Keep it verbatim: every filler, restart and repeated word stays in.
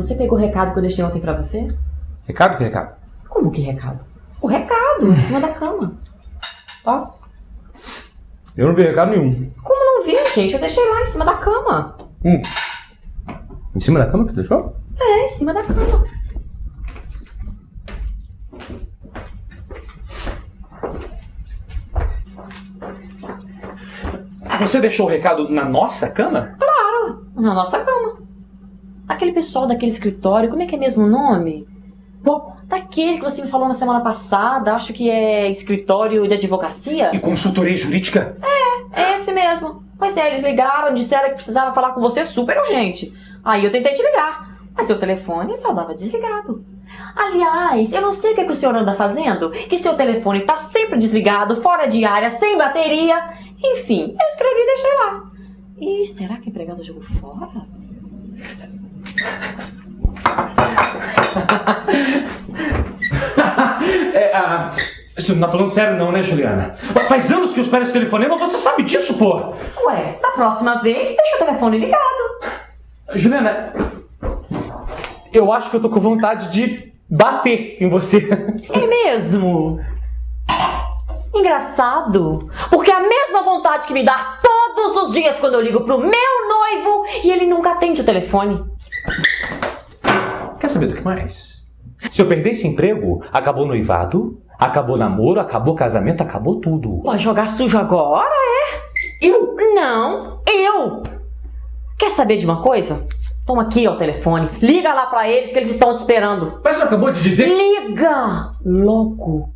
você pegou o recado que eu deixei ontem pra você? Recado? Que recado? Como que recado? O recado, em cima da cama. Posso? Eu não vi recado nenhum. Como não viu, gente? Eu deixei lá em cima da cama. Hum. Em cima da cama que você deixou? É, em cima da cama. Você deixou o recado na nossa cama? Claro, na nossa cama. Aquele pessoal daquele escritório, como é que é mesmo o nome? Bom, daquele que você me falou na semana passada, acho que é escritório de advocacia. E consultoria jurídica? É, é esse mesmo. Pois é, eles ligaram, disseram que precisava falar com você super urgente. Aí eu tentei te ligar, mas seu telefone só dava desligado. Aliás, eu não sei o que, é que o senhor anda fazendo, que seu telefone tá sempre desligado, fora de área, sem bateria. Enfim, eu escrevi e deixei lá. E será que a empregada jogou fora? é, ah, você não tá falando sério não, né, Juliana? Faz anos que eu espero esse telefonema, você sabe disso, pô! Ué, da próxima vez, deixa o telefone ligado. Juliana, eu acho que eu tô com vontade de bater em você. É mesmo? Engraçado, porque é a mesma vontade que me dá todos os dias quando eu ligo pro meu noivo e ele nunca atende o telefone. Quer saber do que mais? Se eu perder esse emprego, acabou o noivado, acabou o namoro, acabou o casamento, acabou tudo. Vai jogar sujo agora, é? Eu? Não, eu! Quer saber de uma coisa? Toma aqui ó, o telefone, liga lá pra eles que eles estão te esperando. Mas não acabou de dizer... Liga! Logo!